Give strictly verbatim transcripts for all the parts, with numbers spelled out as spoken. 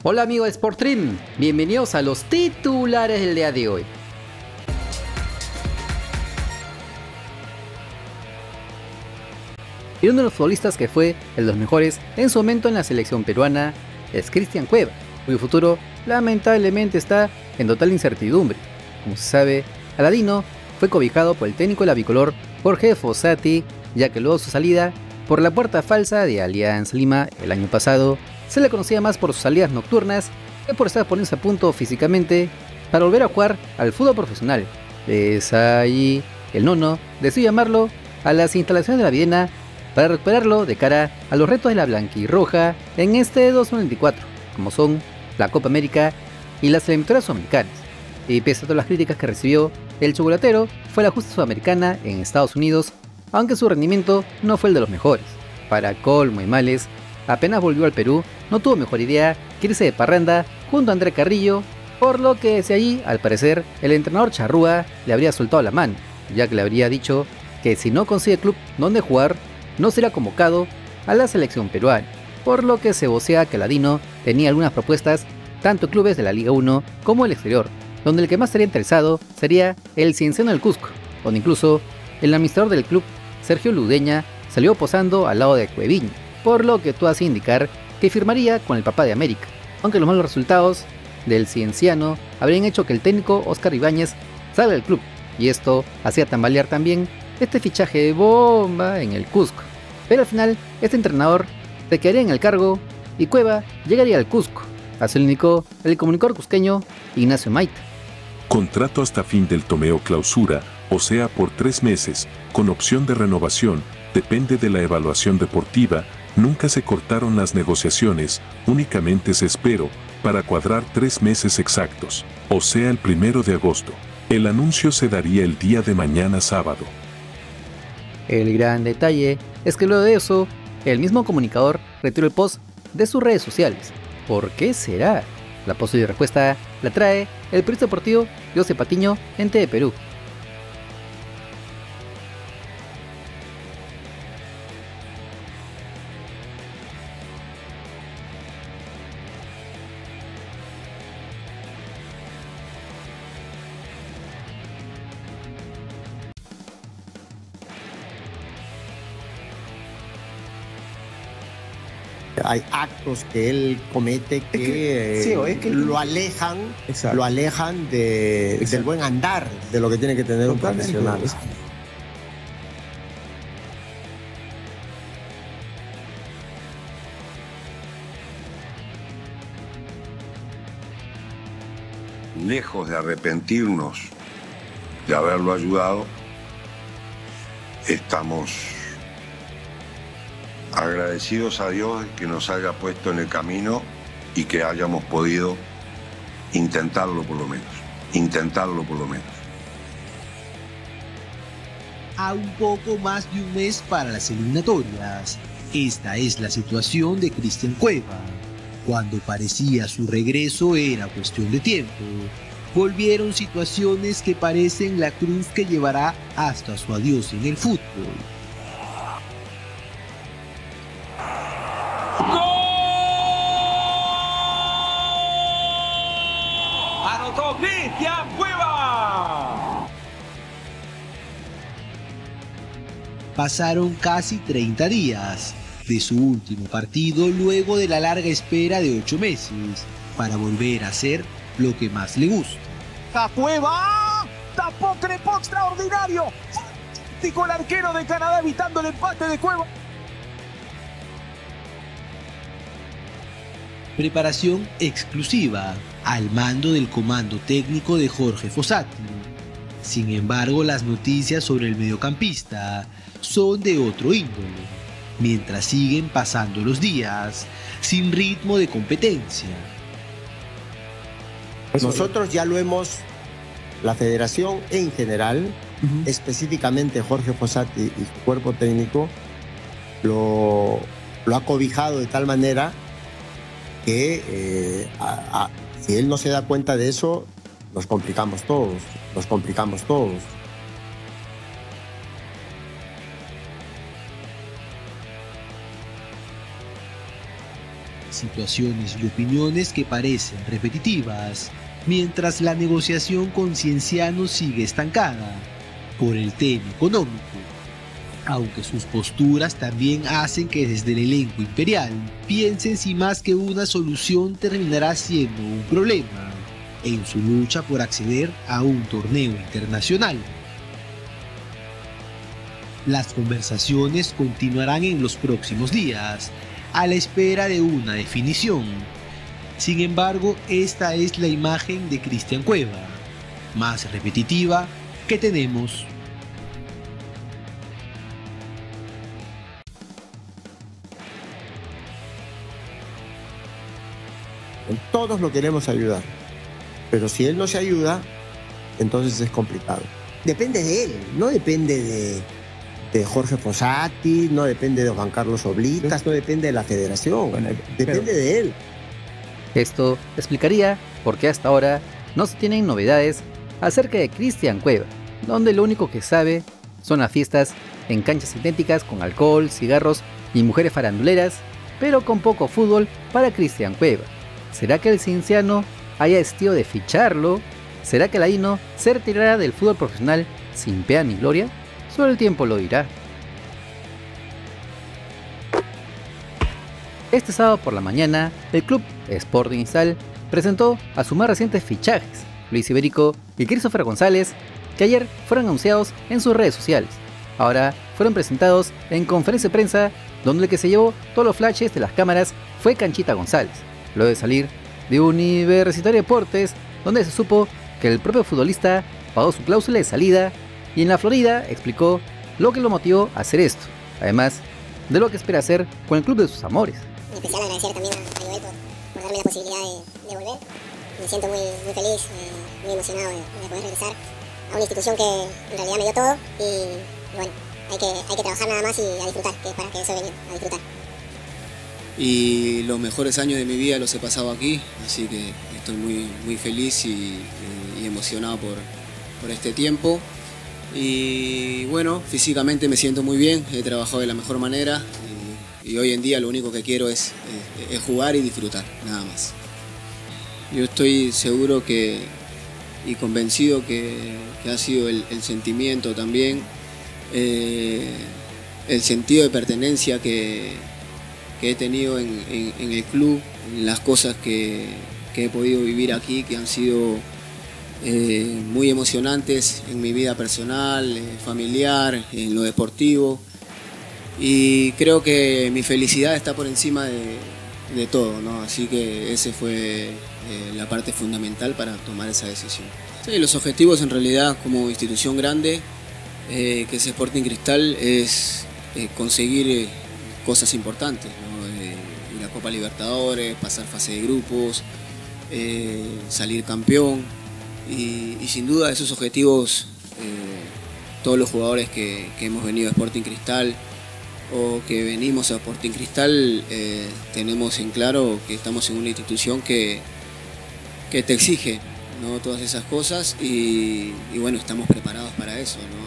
Hola amigos de Sportstream, bienvenidos a los titulares del día de hoy. Y uno de los futbolistas que fue el de los mejores en su momento en la selección peruana es Cristian Cueva, cuyo futuro lamentablemente está en total incertidumbre. Como se sabe, Aladino fue cobijado por el técnico de la bicolor Jorge Fossati, ya que luego de su salida por la puerta falsa de Alianza Lima el año pasado, se le conocía más por sus salidas nocturnas que por estar poniéndose a punto físicamente para volver a jugar al fútbol profesional. Es ahí el nono decidió llamarlo a las instalaciones de la Videna para recuperarlo de cara a los retos de la blanquirroja en este dos mil veinticuatro, como son la Copa América y las eliminatorias sudamericanas. Y pese a todas las críticas que recibió, el chocolatero fue a la justa sudamericana en Estados Unidos, aunque su rendimiento no fue el de los mejores. Para colmo y males, apenas volvió al Perú, no tuvo mejor idea que irse de parranda junto a André Carrillo, por lo que desde allí, al parecer, el entrenador Charrúa le habría soltado la mano, ya que le habría dicho que si no consigue club donde jugar, no será convocado a la selección peruana, por lo que se vocea que Aladino tenía algunas propuestas, tanto clubes de la Liga uno como el exterior, donde el que más estaría interesado sería el Cienciano del Cusco, donde incluso el administrador del club, Sergio Ludeña, salió posando al lado de Cueviño, por lo que todo hace indicar que firmaría con el papá de América, aunque los malos resultados del Cienciano habrían hecho que el técnico Oscar Ibáñez salga del club, y esto hacía tambalear también este fichaje de bomba en el Cusco. Pero al final, este entrenador se quedaría en el cargo y Cueva llegaría al Cusco. Así lo indicó el comunicador cusqueño Ignacio Maita. Contrato hasta fin del torneo clausura, o sea por tres meses, con opción de renovación, depende de la evaluación deportiva. Nunca se cortaron las negociaciones, únicamente se esperó para cuadrar tres meses exactos, o sea el primero de agosto. El anuncio se daría el día de mañana sábado. El gran detalle es que luego de eso, el mismo comunicador retiró el post de sus redes sociales. ¿Por qué será? La posible respuesta la trae el periodista deportivo José Patiño en T V Perú. Hay actos que él comete que, que sí, es que lo alejan, lo alejan de, del buen andar de lo que tiene que tener Totalmente. un profesional. Lejos de arrepentirnos de haberlo ayudado, estamos agradecidos a Dios que nos haya puesto en el camino y que hayamos podido intentarlo por lo menos, intentarlo por lo menos. A un poco más de un mes para las eliminatorias, esta es la situación de Cristian Cueva. Cuando parecía su regreso era cuestión de tiempo, volvieron situaciones que parecen la cruz que llevará hasta su adiós en el fútbol. ¡Anotó Cristian Cueva! Pasaron casi treinta días de su último partido luego de la larga espera de ocho meses para volver a hacer lo que más le gusta. ¡A Cueva! ¡Tapó Crepó extraordinario! ¡Fantástico el arquero de Canadá evitando el empate de Cueva! Preparación exclusiva al mando del comando técnico de Jorge Fossati. Sin embargo, las noticias sobre el mediocampista son de otro índole, mientras siguen pasando los días sin ritmo de competencia. Nosotros ya lo hemos, la federación en general, uh-huh. específicamente Jorge Fossati y su cuerpo técnico, lo, lo ha cobijado de tal manera que eh, a, a, si él no se da cuenta de eso, nos complicamos todos, nos complicamos todos. situaciones y opiniones que parecen repetitivas, mientras la negociación con Cienciano sigue estancada por el tema económico, aunque sus posturas también hacen que desde el elenco imperial piensen si más que una solución terminará siendo un problema en su lucha por acceder a un torneo internacional. Las conversaciones continuarán en los próximos días, a la espera de una definición. Sin embargo, esta es la imagen de Cristian Cueva, más repetitiva que tenemos. Todos lo queremos ayudar, pero si él no se ayuda, entonces es complicado. Depende de él, no depende de, de Jorge Fossati, no depende de Juan Carlos Oblitas, no depende de la federación, bueno, depende pero... de él. Esto explicaría por qué hasta ahora no se tienen novedades acerca de Cristian Cueva, donde lo único que sabe son las fiestas en canchas sintéticas con alcohol, cigarros y mujeres faranduleras, pero con poco fútbol para Cristian Cueva. ¿Será que el Cienciano haya desistido de ficharlo? ¿Será que Aladino se retirará del fútbol profesional sin pena ni gloria? Solo el tiempo lo dirá. Este sábado por la mañana, el club Sporting Cristal presentó a sus más recientes fichajes, Luis Iberico y Christopher González, que ayer fueron anunciados en sus redes sociales. Ahora fueron presentados en conferencia de prensa, donde el que se llevó todos los flashes de las cámaras fue Canchita González, luego de salir de Universitario Deportes, donde se supo que el propio futbolista pagó su cláusula de salida y en la Florida explicó lo que lo motivó a hacer esto, además de lo que espera hacer con el club de sus amores. En especial agradecer también a Joel por, por darme la posibilidad de, de volver. Me siento muy, muy feliz, eh, muy emocionado de, de poder regresar a una institución que en realidad me dio todo y, y bueno, hay que, hay que trabajar nada más y a disfrutar, que es para que eso he venido, a disfrutar. Y los mejores años de mi vida los he pasado aquí, así que estoy muy, muy feliz y, y emocionado por, por este tiempo. Y bueno, físicamente me siento muy bien, he trabajado de la mejor manera y, y hoy en día lo único que quiero es, es, es jugar y disfrutar, nada más. Yo estoy seguro que y convencido que, que ha sido el, el sentimiento también, eh, el sentido de pertenencia que, que he tenido en, en, en el club, las cosas que, que he podido vivir aquí, que han sido eh, muy emocionantes en mi vida personal, eh, familiar, en lo deportivo. Y creo que mi felicidad está por encima de, de todo, ¿no? Así que ese fue eh, la parte fundamental para tomar esa decisión. Sí, los objetivos en realidad como institución grande, eh, que es Sporting Cristal, es eh, conseguir eh, cosas importantes, ¿no? Eh, la Copa Libertadores, pasar fase de grupos, eh, salir campeón y, y sin duda esos objetivos eh, todos los jugadores que, que hemos venido a Sporting Cristal o que venimos a Sporting Cristal eh, tenemos en claro que estamos en una institución que, que te exige, ¿no? Todas esas cosas y, y bueno, estamos preparados para eso, ¿no?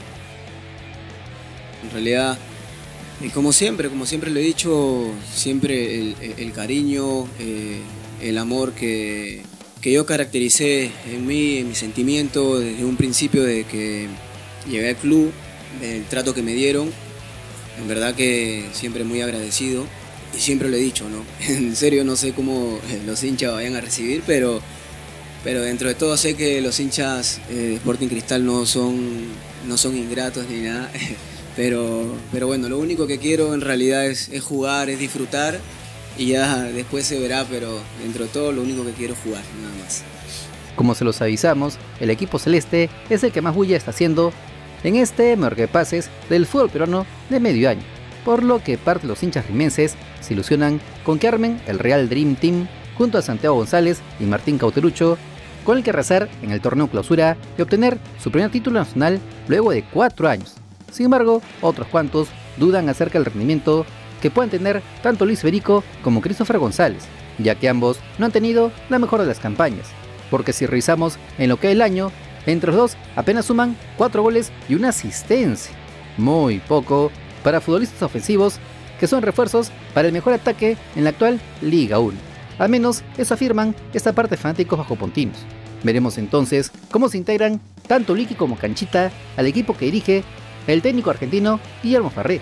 En realidad, y como siempre, como siempre lo he dicho, siempre el, el cariño, eh, el amor que, que yo caractericé en mí, en mi sentimiento desde un principio de que llegué al club, del trato que me dieron, en verdad que siempre muy agradecido y siempre lo he dicho, ¿no? En serio no sé cómo los hinchas vayan a recibir, pero, pero dentro de todo sé que los hinchas eh, de Sporting Cristal no son, no son ingratos ni nada. Pero, pero bueno, lo único que quiero en realidad es, es jugar, es disfrutar y ya después se verá, pero dentro de todo lo único que quiero es jugar, nada más. Como se los avisamos, el equipo celeste es el que más bulla está haciendo en este mercapases del fútbol peruano de medio año, por lo que parte de los hinchas rimenses se ilusionan con que armen el Real Dream Team junto a Santiago González y Martín Cauterucho, con el que arrasar en el torneo clausura y obtener su primer título nacional luego de cuatro años. Sin embargo, otros cuantos dudan acerca del rendimiento que puedan tener tanto Luis Iberico como Christopher González, ya que ambos no han tenido la mejor de las campañas, porque si revisamos en lo que es el año, entre los dos apenas suman cuatro goles y una asistencia, muy poco para futbolistas ofensivos que son refuerzos para el mejor ataque en la actual Liga uno. Al menos eso afirman esta parte de fanáticos bajopontinos. Veremos entonces cómo se integran tanto Liqui como Canchita al equipo que dirige el técnico argentino Guillermo Farré.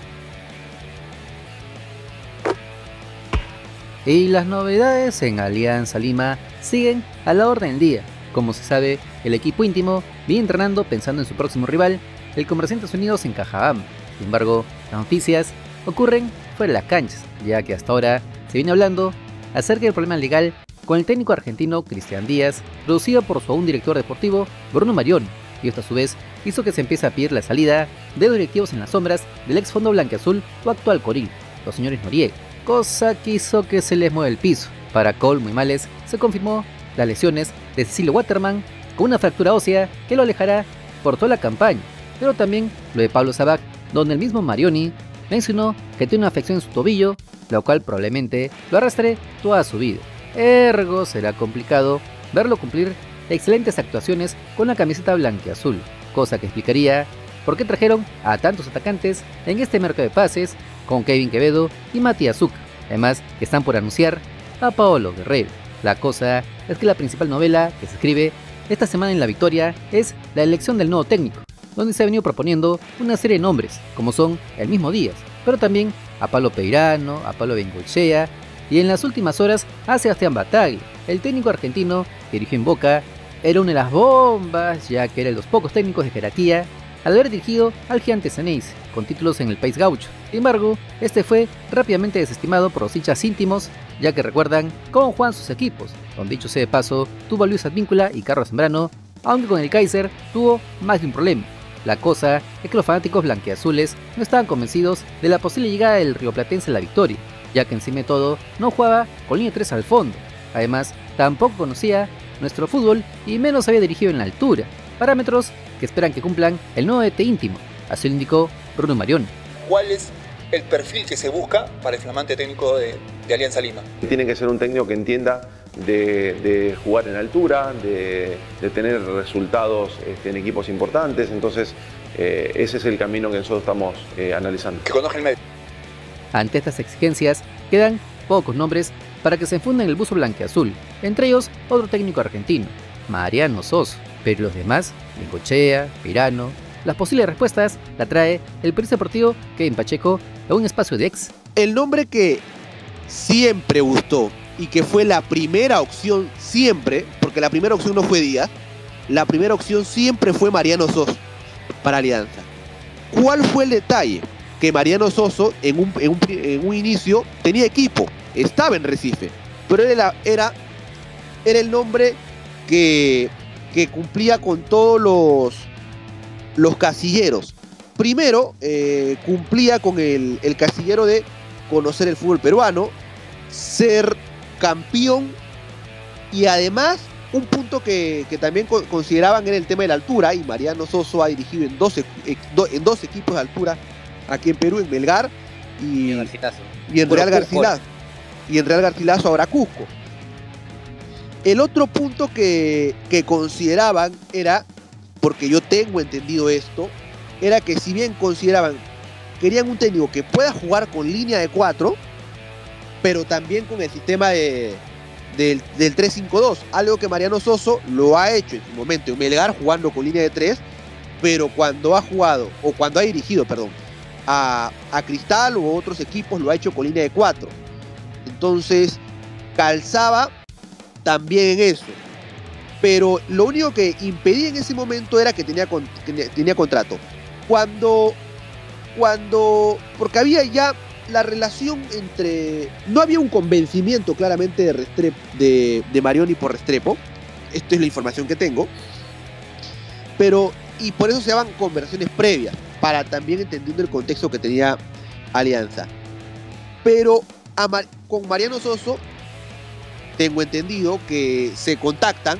Y las novedades en Alianza Lima siguen a la orden del día. Como se sabe, el equipo íntimo viene entrenando pensando en su próximo rival, el Comerciantes Unidos en Cajabamba. Sin embargo, las noticias ocurren fuera de las canchas, ya que hasta ahora se viene hablando acerca del problema legal con el técnico argentino Cristian Díaz, producido por su aún director deportivo Bruno Marioni, y esto a su vez hizo que se empiece a pedir la salida de los directivos en las sombras del ex fondo blanquiazul o actual Coril, los señores Noriega, cosa que hizo que se les mueva el piso. Para colmo y males, se confirmó las lesiones de Cecilio Waterman con una fractura ósea que lo alejará por toda la campaña, pero también lo de Pablo Sabac, donde el mismo Marioni mencionó que tiene una afección en su tobillo, lo cual probablemente lo arrastre toda su vida. Ergo será complicado verlo cumplir excelentes actuaciones con la camiseta blanquiazul, cosa que explicaría por qué trajeron a tantos atacantes en este mercado de pases con Kevin Quevedo y Matías Zucca, además que están por anunciar a Paolo Guerrero. La cosa es que la principal novela que se escribe esta semana en La Victoria es la elección del nuevo técnico, donde se ha venido proponiendo una serie de nombres, como son el mismo Díaz, pero también a Pablo Peirano, a Pablo Bengoechea y en las últimas horas a Sebastián Bataglia. El técnico argentino que dirigió en Boca era una de las bombas, ya que era de los pocos técnicos de jerarquía al haber dirigido al gigante Ceneice, con títulos en el país gaucho. Sin embargo, este fue rápidamente desestimado por los hinchas íntimos, ya que recuerdan cómo juegan sus equipos, donde dicho sea de paso, tuvo a Luis Advíncula y Carlos Zambrano, aunque con el Kaiser tuvo más de un problema. La cosa es que los fanáticos blanquiazules no estaban convencidos de la posible llegada del rioplatense a La Victoria, ya que encima de todo no jugaba con línea tres al fondo. Además, tampoco conocía nuestro fútbol y menos había dirigido en la altura, parámetros que esperan que cumplan el nuevo D T íntimo, así lo indicó Bruno Marioni. ¿Cuál es el perfil que se busca para el flamante técnico de, de Alianza Lima? Tiene que ser un técnico que entienda de, de jugar en altura, de, de tener resultados este, en equipos importantes, entonces eh, ese es el camino que nosotros estamos eh, analizando. Que conozca el medio. Ante estas exigencias, quedan pocos nombres para que se enfunda en el buzo blanquiazul, entre ellos otro técnico argentino, Mariano Soso, pero los demás, Bengoechea, Peirano. Las posibles respuestas la trae el periodista deportivo Kevin Pacheco a un espacio de Ex. El nombre que siempre gustó y que fue la primera opción siempre, porque la primera opción no fue Díaz, la primera opción siempre fue Mariano Soso para Alianza. ¿Cuál fue el detalle? Que Mariano Soso en un, en un, en un inicio tenía equipo, estaba en Recife, pero era, era, era el nombre que, que cumplía con todos los, los casilleros. Primero, eh, cumplía con el, el casillero de conocer el fútbol peruano, ser campeón y además un punto que, que también consideraban era el tema de la altura, y Mariano Soso ha dirigido en dos, en dos equipos de altura aquí en Perú, en Melgar y, y, y en Real Garcilaso y en Real Garcilaso, ahora Cusco. El otro punto que, que consideraban era, porque yo tengo entendido esto, era que si bien consideraban, querían un técnico que pueda jugar con línea de cuatro, pero también con el sistema de, del, del tres cinco dos, algo que Mariano Soso lo ha hecho en su momento en Melgar jugando con línea de tres, pero cuando ha jugado, o cuando ha dirigido, perdón, a, a Cristal u otros equipos lo ha hecho con línea de cuatro. Entonces calzaba también en eso, pero lo único que impedía en ese momento era que tenía, con, tenía, tenía contrato. Cuando, cuando, porque había ya la relación entre, no había un convencimiento claramente de, Restrepo, de, de Marioni por Restrepo, esto es la información que tengo, pero, y por eso se daban conversaciones previas, para también entendiendo el contexto que tenía Alianza. Pero a Mar, con Mariano Soso, tengo entendido que se contactan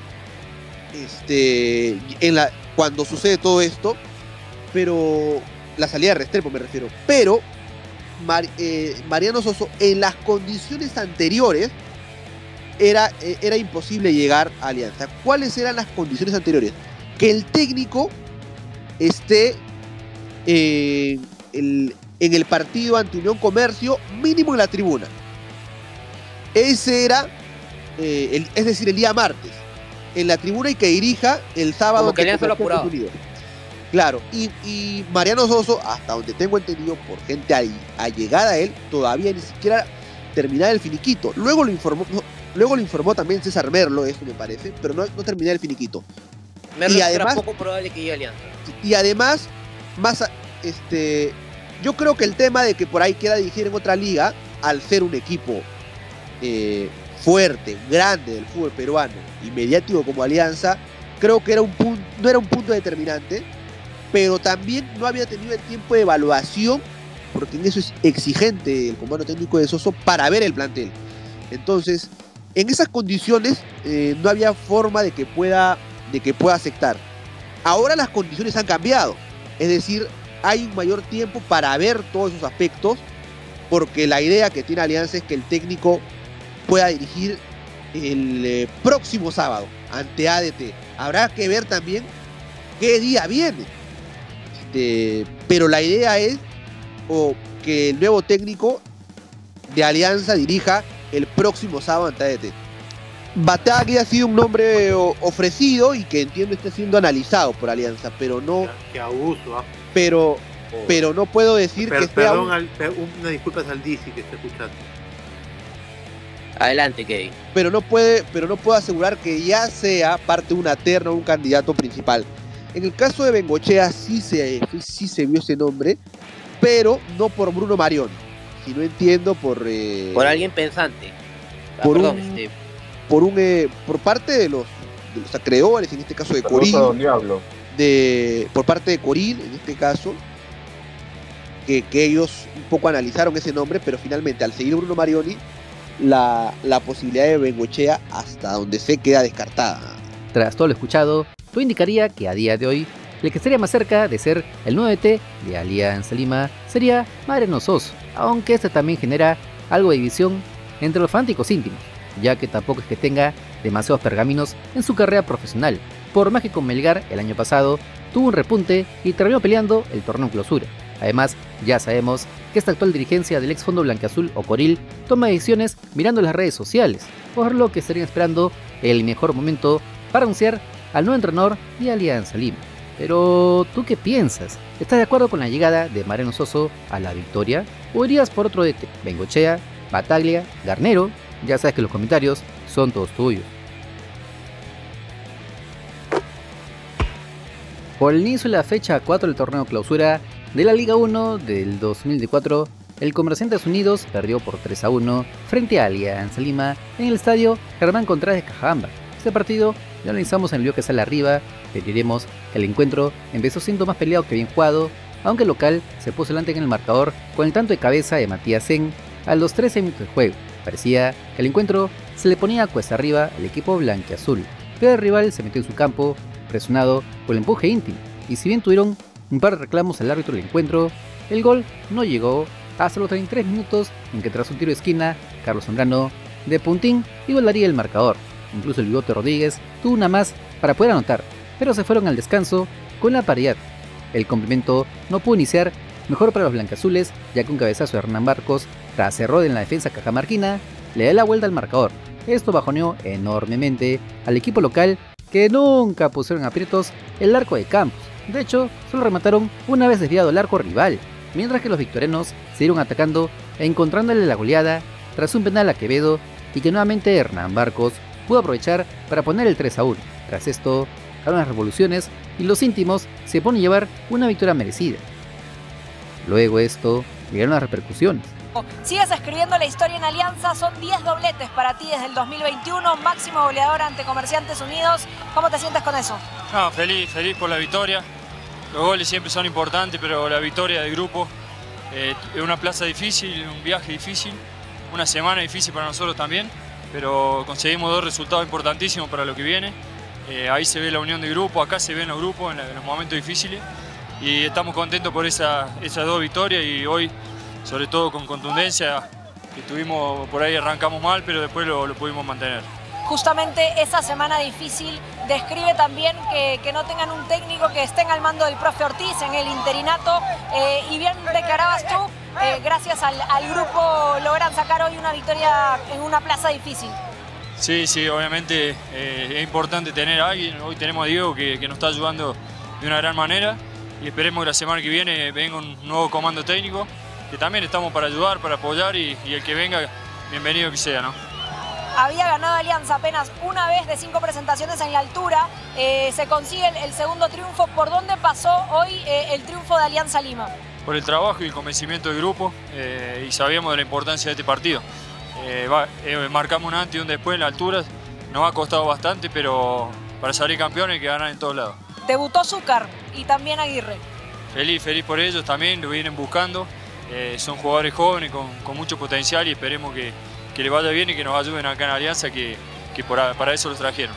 este, en la, cuando sucede todo esto, pero la salida de Restrepo me refiero, pero Mar, eh, Mariano Soso en las condiciones anteriores era, eh, era imposible llegar a Alianza. ¿Cuáles eran las condiciones anteriores? Que el técnico esté eh, el, en el partido ante Unión Comercio, mínimo en la tribuna. Ese era eh, el, es decir, el día martes, en la tribuna y que dirija el sábado. Como que Alianza lo apuraba. Claro, y, y Mariano Soso, hasta donde tengo entendido por gente ahí, allegada a él, todavía ni siquiera terminaba el finiquito. Luego lo informó, no, luego lo informó también César Merlo, eso me parece, pero no, no terminaba el finiquito. Merlo y además, era poco probable que llegue a Alianza. Y además, más a, este, yo creo que el tema de que por ahí quiera dirigir en otra liga, al ser un equipo eh, fuerte, grande del fútbol peruano y mediático como Alianza, creo que era un punto, no era un punto determinante, pero también no había tenido el tiempo de evaluación, porque en eso es exigente el comando técnico de Soso, para ver el plantel. Entonces, en esas condiciones eh, no había forma de que pueda, de que pueda aceptar. Ahora las condiciones han cambiado, es decir, hay un mayor tiempo para ver todos esos aspectos, porque la idea que tiene Alianza es que el técnico pueda dirigir el eh, próximo sábado ante A D T. Habrá que ver también qué día viene. Este, pero la idea es o que el nuevo técnico de Alianza dirija el próximo sábado ante A D T. Bataglia ha sido un nombre ofrecido y que entiendo está siendo analizado por Alianza, pero no. Qué abuso, ¿ah? Pero, oh. pero no puedo decir per, que perdón, sea. Al, una disculpa al Dizzy que está escuchando. Adelante, Kevin. Pero no puede, pero no puedo asegurar que ya sea parte de una terna o un candidato principal. En el caso de Bengochea sí se, sí se vio ese nombre, pero no por Bruno Marioni, sino entiendo por eh, por alguien pensante. Ah, por, perdón, un, este... por un eh, por parte de los, de los acreedores, en este caso de Coril, de por parte de Coril, en este caso, que, que ellos un poco analizaron ese nombre, pero finalmente al seguir Bruno Marioni, la, la posibilidad de Bengochea hasta donde se queda descartada. Tras todo lo escuchado, todo indicaría que a día de hoy el que estaría más cerca de ser el nuevo D T de Alianza Lima sería Mariano Soso, aunque este también genera algo de división entre los fanáticos íntimos, ya que tampoco es que tenga demasiados pergaminos en su carrera profesional, por más que con Melgar el año pasado tuvo un repunte y terminó peleando el torneo en clausura. Además, ya sabemos que esta actual dirigencia del ex fondo blanqueazul o Coril toma decisiones mirando las redes sociales, por lo que estarían esperando el mejor momento para anunciar al nuevo entrenador de Alianza Lima. Pero, ¿tú qué piensas? ¿Estás de acuerdo con la llegada de Mariano Soso a la victoria? ¿O irías por otro D T? Bengochea, Bataglia, Garnero. Ya sabes que los comentarios son todos tuyos. Por el inicio de la fecha cuatro del torneo clausura de la Liga uno del dos mil veinticuatro, el Comerciantes Unidos perdió por tres a uno frente a Alianza Lima en el estadio Germán Contreras de Cajabamba. Este partido lo analizamos en el video que sale arriba, pero diremos que el encuentro empezó siendo más peleado que bien jugado, aunque el local se puso delante en el marcador con el tanto de cabeza de Matías Zen a los trece minutos de juego. Parecía que el encuentro se le ponía cuesta arriba al equipo blanquiazul, pero el rival se metió en su campo, presionado por el empuje íntimo, y si bien tuvieron un par de reclamos al árbitro del encuentro, el gol no llegó hasta los treinta y tres minutos en que tras un tiro de esquina, Carlos Zambrano de puntín igualaría el marcador. Incluso el Bigote Rodríguez tuvo una más para poder anotar, pero se fueron al descanso con la paridad. El complemento no pudo iniciar mejor para los blancazules, ya que un cabezazo de Hernán Barcos, tras error en la defensa cajamarquina, le da la vuelta al marcador. Esto bajoneó enormemente al equipo local, que nunca pusieron aprietos el arco de Campos. De hecho, solo remataron una vez desviado el arco rival, mientras que los victorianos siguieron atacando e encontrándole la goleada tras un penal a Quevedo, y que nuevamente Hernán Barcos pudo aprovechar para poner el tres a uno. Tras esto, llegaron las revoluciones y los íntimos se ponen a llevar una victoria merecida. Luego esto, llegaron las repercusiones. Sigues escribiendo la historia en Alianza, son diez dobletes para ti desde el dos mil veintiuno, máximo goleador ante Comerciantes Unidos. ¿Cómo te sientes con eso? No, feliz, feliz por la victoria. Los goles siempre son importantes, pero la victoria del grupo eh, es una plaza difícil, un viaje difícil, una semana difícil para nosotros también, pero conseguimos dos resultados importantísimos para lo que viene. Eh, ahí se ve la unión de grupo, acá se ven los grupos en, la, en los momentos difíciles y estamos contentos por esa, esas dos victorias y hoy, sobre todo con contundencia, que tuvimos por ahí arrancamos mal, pero después lo, lo pudimos mantener. Justamente esa semana difícil describe también que, que no tengan un técnico que estén al mando del profe Ortiz en el interinato eh, y bien declarabas tú, eh, gracias al, al grupo logran sacar hoy una victoria en una plaza difícil. Sí, sí, obviamente eh, es importante tener a alguien. Hoy tenemos a Diego que, que nos está ayudando de una gran manera y esperemos que la semana que viene venga un nuevo comando técnico, que también estamos para ayudar, para apoyar y, y el que venga, bienvenido que sea, ¿no? Había ganado Alianza apenas una vez de cinco presentaciones en la altura, eh, se consigue el, el segundo triunfo. ¿Por dónde pasó hoy eh, el triunfo de Alianza Lima? Por el trabajo y el convencimiento del grupo eh, y sabíamos de la importancia de este partido. Eh, va, eh, marcamos un antes y un después en la altura, nos ha costado bastante, pero para salir campeones hay que ganar en todos lados. Debutó Zúcar y también Aguirre. Feliz, feliz por ellos también, lo vienen buscando, eh, son jugadores jóvenes con, con mucho potencial y esperemos que que le vaya bien y que nos ayuden acá en Alianza, que, que por, para eso los trajeron.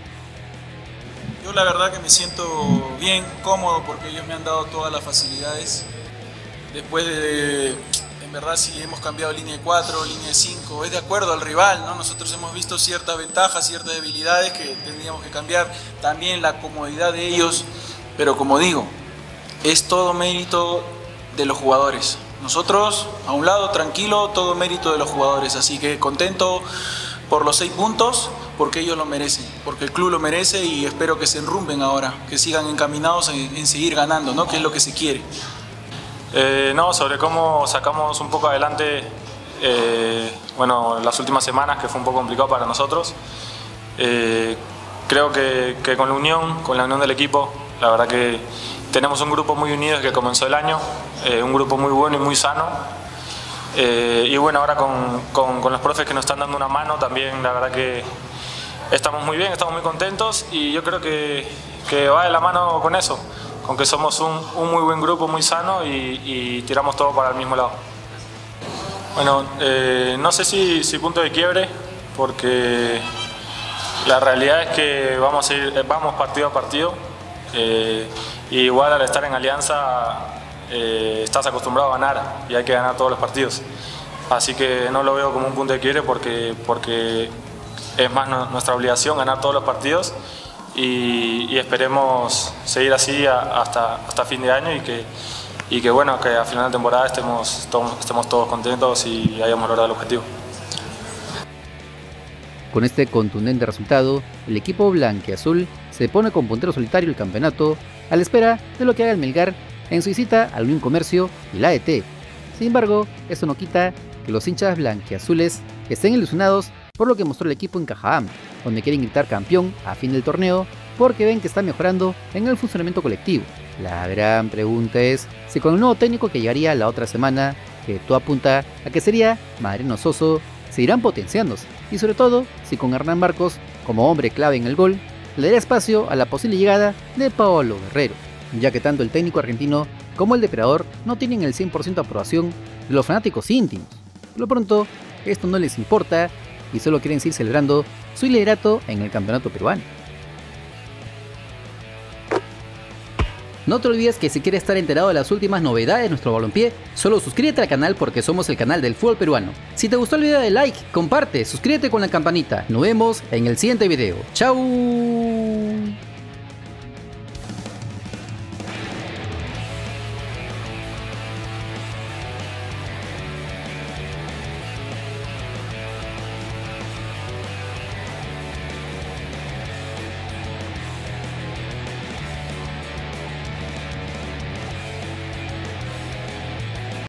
Yo la verdad que me siento bien, cómodo, porque ellos me han dado todas las facilidades. Después de, en verdad, si hemos cambiado línea de cuatro, línea de cinco, es de acuerdo al rival, ¿no? Nosotros hemos visto ciertas ventajas, ciertas debilidades que tendríamos que cambiar. También la comodidad de ellos, pero como digo, es todo mérito de los jugadores. Nosotros, a un lado, tranquilo, todo mérito de los jugadores, así que contento por los seis puntos, porque ellos lo merecen, porque el club lo merece y espero que se enrumben ahora, que sigan encaminados en, en seguir ganando, ¿no? Que es lo que se quiere. Eh, no, sobre cómo sacamos un poco adelante, eh, bueno, las últimas semanas, que fue un poco complicado para nosotros. Eh, creo que, que con la unión, con la unión del equipo, la verdad que tenemos un grupo muy unido desde que comenzó el año, eh, un grupo muy bueno y muy sano. Eh, y bueno, ahora con, con, con los profes que nos están dando una mano también, la verdad que estamos muy bien, estamos muy contentos y yo creo que, que va de la mano con eso, con que somos un, un muy buen grupo, muy sano y, y tiramos todo para el mismo lado. Bueno, eh, no sé si, si punto de quiebre, porque la realidad es que vamos, a ir, vamos partido a partido. Eh, y igual al estar en Alianza eh, estás acostumbrado a ganar y hay que ganar todos los partidos, así que no lo veo como un punto de quiebre porque, porque es más no, nuestra obligación ganar todos los partidos y, y esperemos seguir así a, hasta, hasta fin de año y que, y que bueno, que a final de temporada estemos, todos, estemos todos contentos y hayamos logrado el objetivo. Con este contundente resultado, el equipo blanquiazul se pone con puntero solitario el campeonato a la espera de lo que haga el Melgar en su visita al Unión Comercio y la A E T. Sin embargo, eso no quita que los hinchas blanquiazules estén ilusionados por lo que mostró el equipo en Cajaam, donde quieren gritar campeón a fin del torneo porque ven que está mejorando en el funcionamiento colectivo. La gran pregunta es si con el nuevo técnico que llegaría la otra semana, que todo apunta a que sería Mariano Soso, seguirán potenciándose, y sobre todo si con Hernán Marcos como hombre clave en el gol le dará espacio a la posible llegada de Paolo Guerrero, ya que tanto el técnico argentino como el depredador no tienen el cien por ciento de aprobación de los fanáticos íntimos. Por lo pronto, esto no les importa y solo quieren seguir celebrando su liderato en el campeonato peruano. No te olvides que si quieres estar enterado de las últimas novedades de nuestro balompié, solo suscríbete al canal porque somos el canal del fútbol peruano. Si te gustó el video, dale like, comparte, suscríbete con la campanita. Nos vemos en el siguiente video. ¡Chao!